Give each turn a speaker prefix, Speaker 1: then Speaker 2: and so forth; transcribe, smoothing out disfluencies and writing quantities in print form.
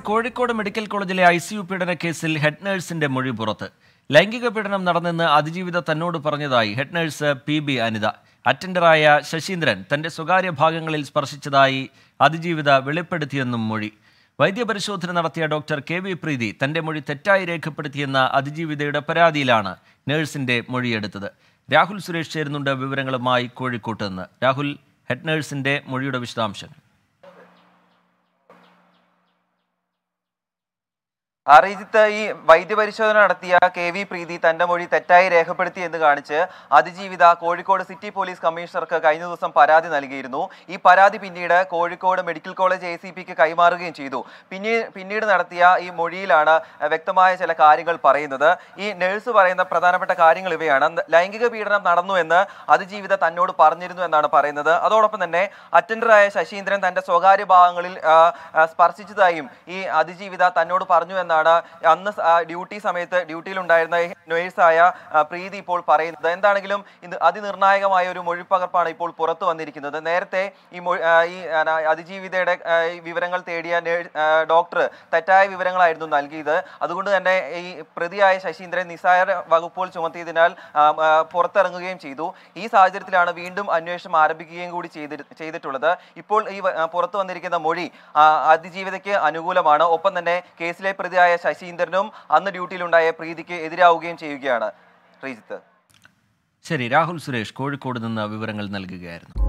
Speaker 1: Kozhikode medical കോളേജിലെ ICU പീഡന കേസിൽ ഹെഡ് നഴ്സിന്റെ മൊഴി പുറത്ത്. ലൈംഗിക പീഡനം നടന്നെന്ന് അതിജീവിത തന്നോട് പറഞ്ഞതായി ഹെഡ് നഴ്സ് PB അനിത. അറ്റൻഡറായ ശശീന്ദ്രൻ തന്റെ സ്വകാര്യ ഭാഗങ്ങളിൽ സ്പർശിച്ചതായി അതിജീവിത വെളിപ്പെടുത്തിയെന്നും മൊഴി. വൈദ്യപരിശോധന നടത്തിയ ഡോക്ടർ KV പ്രീതി തന്റെ മൊഴി തെറ്റായി രേഖപ്പെടുത്തിയെന്ന അതിജീവിതയുടെ പരാതിയിലാണ് നഴ്സിന്റെ മൊഴിയെടുത്തത്. രാഹുൽ സുരേഷ് ചേരുന്നുണ്ട് വിവരങ്ങളുമായി കോഴിക്കോട്ട് നിന്ന്. രാഹുൽ, ഹെഡ് നഴ്സിന്റെ മൊഴിയുടെ വിശദാംശങ്ങൾ.
Speaker 2: റിജിത്ത്, ഈ വൈദ്യപരിശോധന നടത്തിയ KV പ്രീതി തന്റെ മൊഴി തെറ്റായി രേഖപ്പെടുത്തി എന്ന് കാണിച്ച് അതിജീവിത കോഴിക്കോട് സിറ്റി പോലീസ് കമ്മീഷണർക്ക് കഴിഞ്ഞ ദിവസം പരാതി നൽകിയിരുന്നു. ഈ പരാതി പിന്നീട് കോഴിക്കോട് മെഡിക്കൽ കോളേജ് ACPക്ക് കൈമാറുകയും ചെയ്തു. പിന്നീട് നടത്തിയ ഈ മൊഴിയിലാണ് വ്യക്തമായ ചില കാര്യങ്ങൾ പറയുന്നത്. ഈ നഴ്സ് പറയുന്ന പ്രധാനപ്പെട്ട കാര്യങ്ങൾ ഇവയാണ്. ലൈംഗിക പീഡനം നടന്നു എന്ന് അതിജീവിത തന്നോട് പറഞ്ഞിരുന്നു എന്നാണ് പറയുന്നത്. അതോടൊപ്പം തന്നെ അറ്റൻഡറായ ശശീന്ദ്രൻ തന്റെ സ്വകാര്യ ഭാഗങ്ങളിൽ സ്പർശിച്ചതായും ഈ അതിജീവിത തന്നോട് പറഞ്ഞു എന്നാണ് അന്ന് ഡ്യൂട്ടി സമയത്ത് ഡ്യൂട്ടിയിലുണ്ടായിരുന്ന നഴ്സായ പ്രീതി ഇപ്പോൾ പറയുന്നത്. എന്താണെങ്കിലും അതിനിർണായകമായ ഒരു മൊഴിപ്പകർപ്പാണ് ഇപ്പോൾ പുറത്തു വന്നിരിക്കുന്നത്. നേരത്തെ ഈ അതിജീവിതയുടെ വിവരങ്ങൾ തേടിയ ഡോക്ടർ തെറ്റായ വിവരങ്ങളായിരുന്നു നൽകിയത്. അതുകൊണ്ട് തന്നെ ഈ പ്രതിയായ ശശീന്ദ്രൻ നിസ്സാര വകുപ്പുകൾ ചുമത്തിയതിനാൽ പുറത്തിറങ്ങുകയും ചെയ്തു. ഈ സാഹചര്യത്തിലാണ് വീണ്ടും അന്വേഷണം ആരംഭിക്കുകയും കൂടി ചെയ്തിട്ടുള്ളത്. ഇപ്പോൾ ഈ പുറത്തു വന്നിരിക്കുന്ന മൊഴി അതിജീവിതയ്ക്ക് അനുകൂലമാണ്. ഒപ്പം തന്നെ കേസിലെ പ്രതിയായ ശശീന്ദ്രനും അന്ന് ഡ്യൂട്ടിയിലുണ്ടായ പ്രീതിക്ക് എതിരാവുകയും ചെയ്യുകയാണ്. ശ്രീജിത്ത്,
Speaker 1: ശരി. രാഹുൽ സുരേഷ് കോഴിക്കോട് നിന്ന് വിവരങ്ങൾ നൽകുകയായിരുന്നു.